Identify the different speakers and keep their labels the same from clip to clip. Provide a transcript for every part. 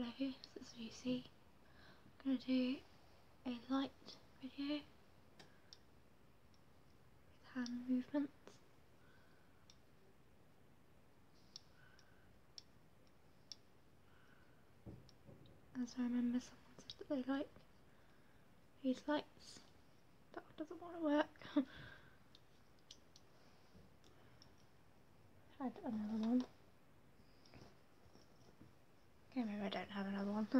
Speaker 1: Hello, this is Lucy. I'm going to do a light video with hand movements. As I remember, someone said that they like these lights. That one doesn't want to work. Had another one. Okay, maybe I don't have another one.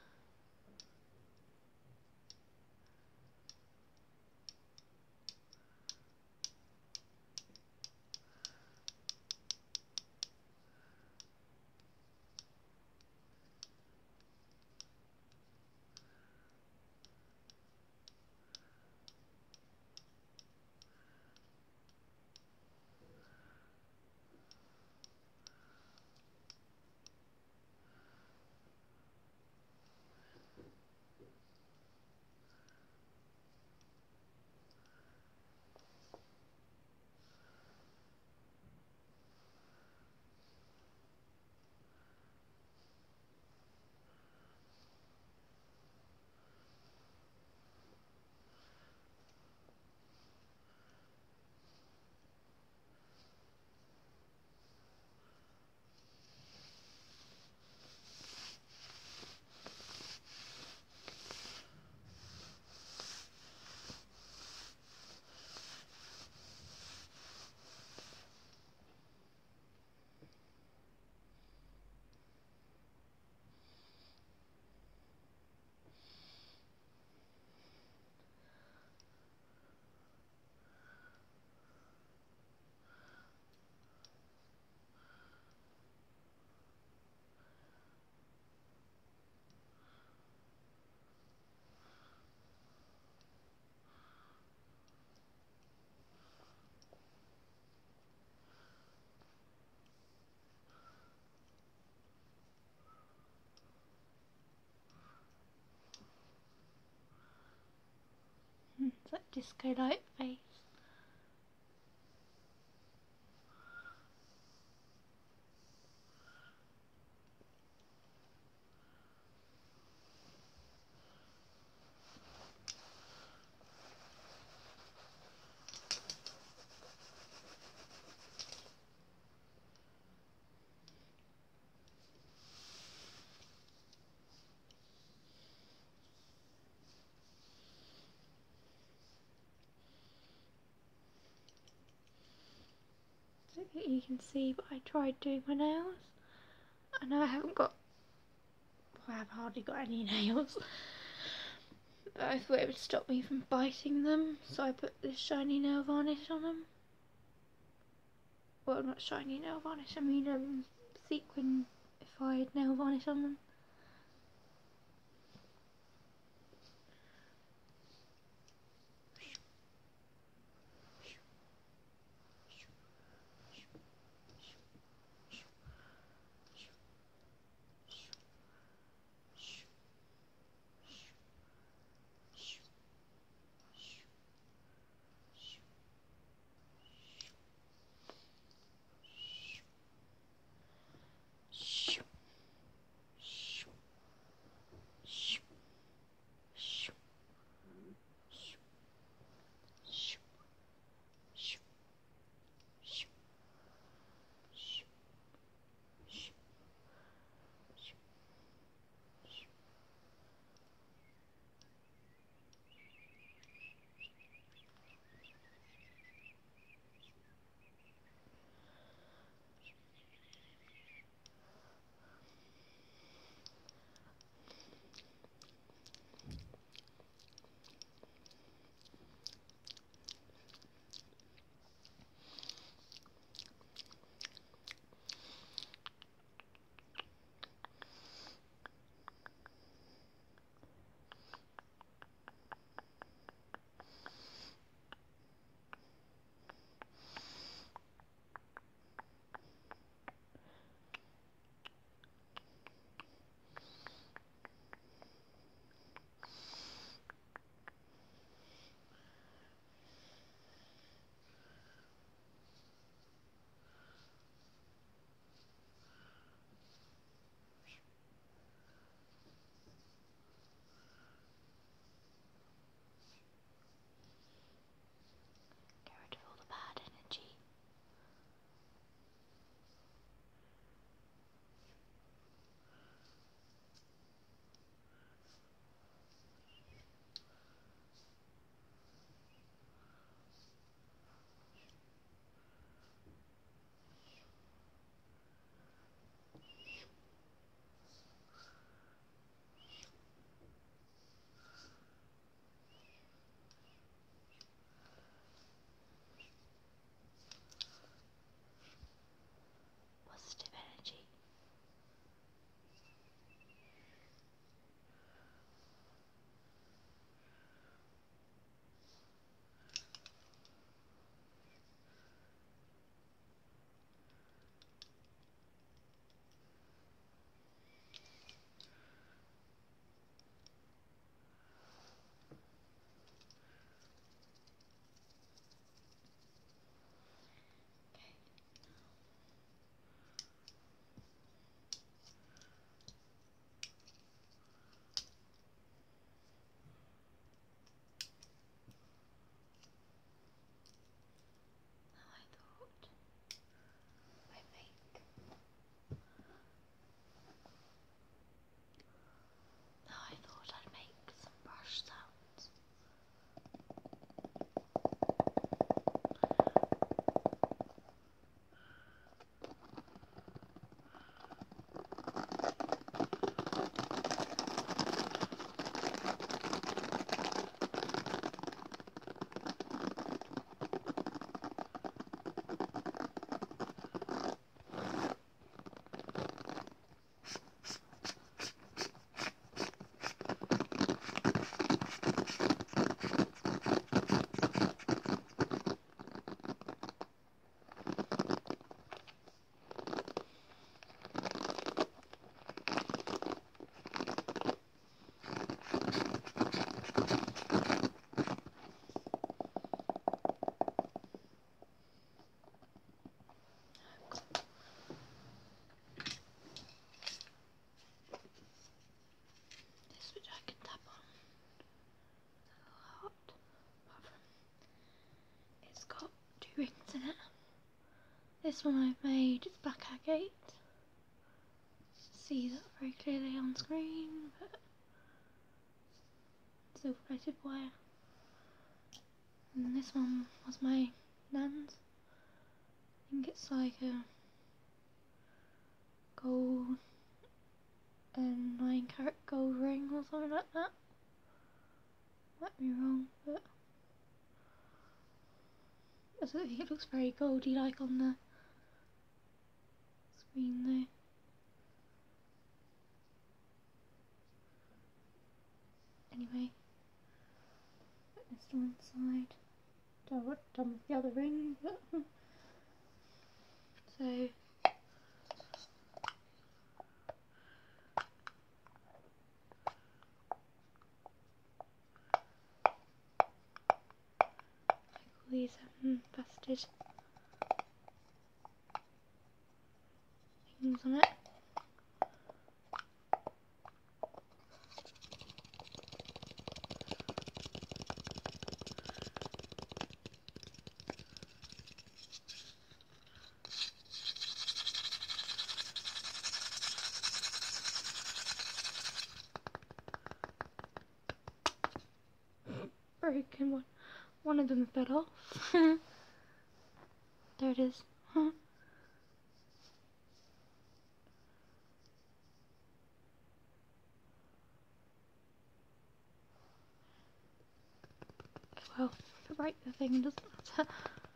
Speaker 1: It's like disco light face. I don't think you can see, but I tried doing my nails. I know I haven't got, well, I've hardly got any nails. But I thought it would stop me from biting them, so I put this shiny nail varnish on them. Well, not shiny nail varnish, I mean sequinified nail varnish on them. This one I've made, it's black agate. See that very clearly on screen, but silver plated wire. And this one was my nan's. I think it's like a gold and 9-carat gold ring or something like that. Might be wrong, but I don't think it looks very goldy like on the screen though. Anyway, put this to one side. Don't know what I've done with the other ring, but so these busted things on it. Broken one. One of them fell off. There it is. Well, if I break the thing, it doesn't matter.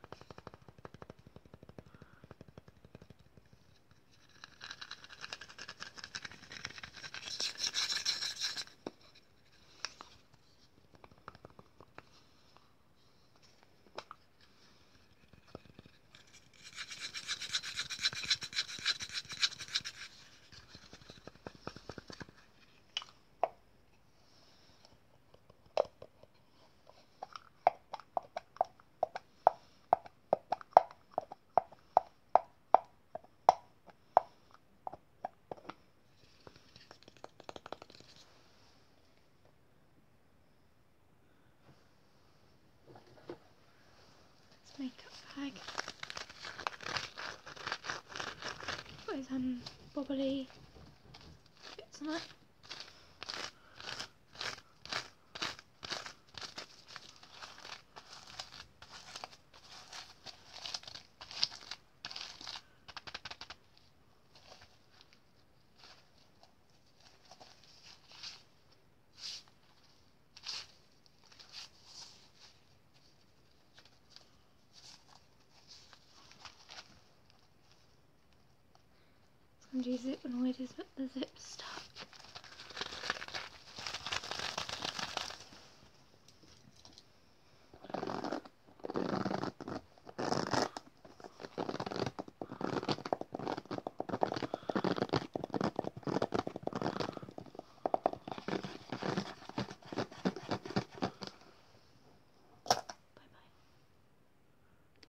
Speaker 1: Makeup bag. Got his bobbly bits on it. Undo zip and always is the zip stuck.